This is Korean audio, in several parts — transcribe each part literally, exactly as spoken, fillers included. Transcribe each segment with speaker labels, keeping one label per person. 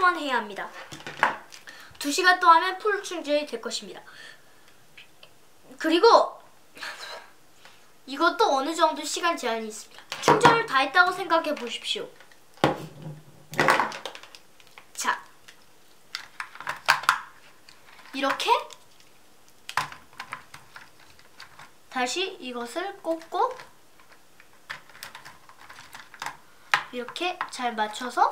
Speaker 1: 동안 해야 합니다. 두 시간 동안 하면 풀 충전이 될 것입니다. 그리고 이것도 어느 정도 시간 제한이 있습니다. 충전을 다 했다고 생각해 보십시오. 자, 이렇게 다시 이것을 꽂고 이렇게 잘 맞춰서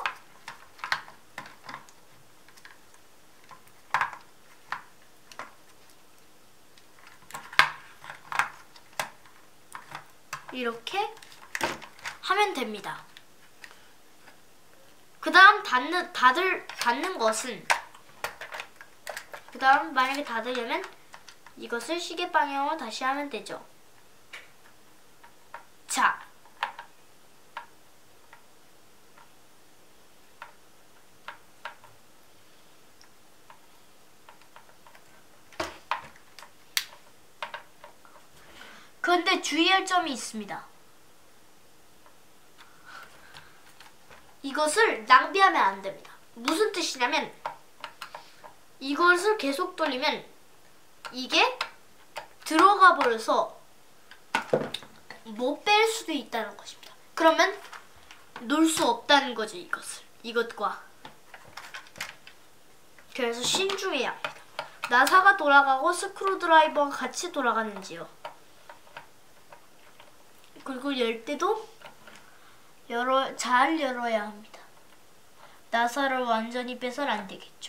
Speaker 1: 이렇게 하면 됩니다. 그 다음 닫는, 닫을, 닫는 것은 그 다음 만약에 닫으려면 이것을 시계 방향으로 다시 하면 되죠. 자, 그런데 주의할 점이 있습니다. 이것을 낭비하면 안 됩니다. 무슨 뜻이냐면 이것을 계속 돌리면 이게 들어가 버려서 못 뺄 수도 있다는 것입니다. 그러면 놓을 수 없다는 거죠, 이것을. 이것과. 그래서 신중해야 합니다. 나사가 돌아가고 스크루드라이버가 같이 돌아가는지요. 그리고 열 때도 열어, 잘 열어야 합니다. 나사를 완전히 빼서는 안 되겠죠.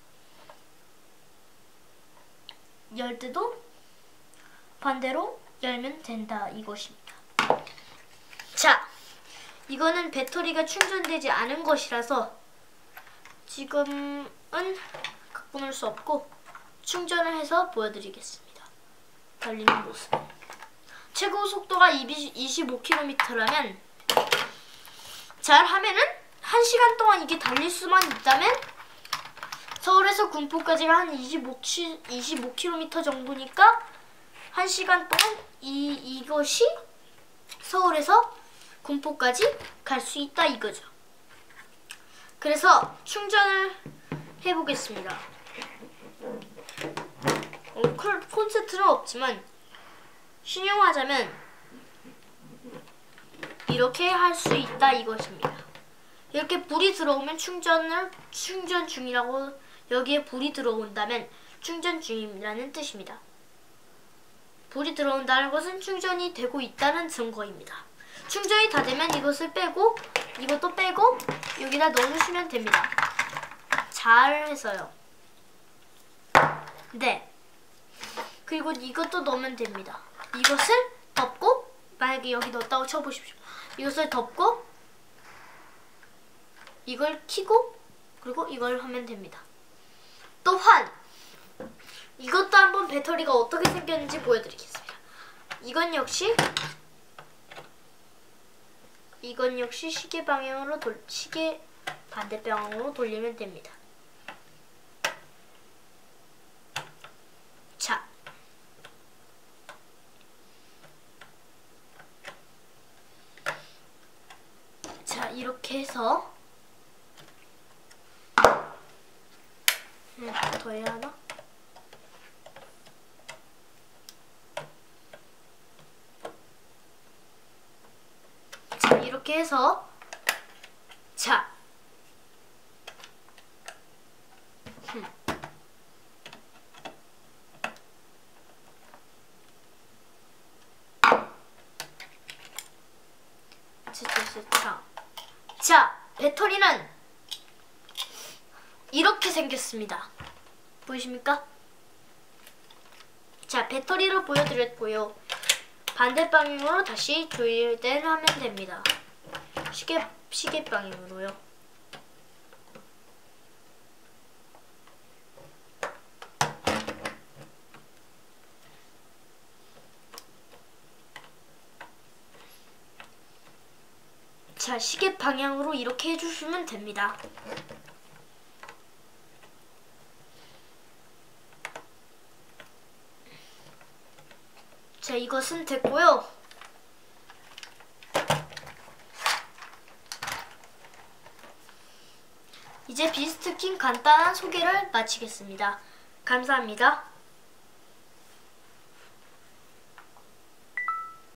Speaker 1: 열 때도 반대로 열면 된다, 이것입니다. 자, 이거는 배터리가 충전되지 않은 것이라서 지금은 갖고 놀 수 없고 충전을 해서 보여드리겠습니다. 달리는 모습. 최고 속도가 이십오 킬로미터라면 잘 하면은 한 시간 동안 이게 달릴 수만 있다면 서울에서 군포까지가 한 이십오 킬로미터 정도니까 한 시간 동안 이, 이것이 서울에서 군포까지 갈 수 있다 이거죠. 그래서 충전을 해보겠습니다. 어, 콘센트는 없지만 신용하자면 이렇게 할 수 있다 이것입니다. 이렇게 불이 들어오면 충전을 충전 중이라고, 여기에 불이 들어온다면 충전 중이라는 뜻입니다. 불이 들어온다는 것은 충전이 되고 있다는 증거입니다. 충전이 다 되면 이것을 빼고 이것도 빼고 여기다 넣어주시면 됩니다. 잘 해서요. 네. 그리고 이것도 넣으면 됩니다. 이것을 덮고, 만약에 여기 넣었다고 쳐보십시오. 이것을 덮고 이걸 켜고 그리고 이걸 하면 됩니다. 또한 이것도 한번 배터리가 어떻게 생겼는지 보여드리겠습니다. 이건 역시 이건 역시 시계 방향으로 돌 시계 반대 방향으로 돌리면 됩니다. 자, 자 이렇게 해서 음, 더 해야 하나? 자 이렇게 해서 자 음. 자, 자, 배터리는 이렇게 생겼습니다. 보이십니까? 자, 배터리로 보여드렸고요. 반대 방향으로 다시 조일된 하면 됩니다. 시계, 시계 방향으로요. 자, 시계 방향으로 이렇게 해주시면 됩니다. 자, 이것은 됐고요. 이제 이제 비스트킹 간단한 소개를 마치겠습니다. 감사합니다.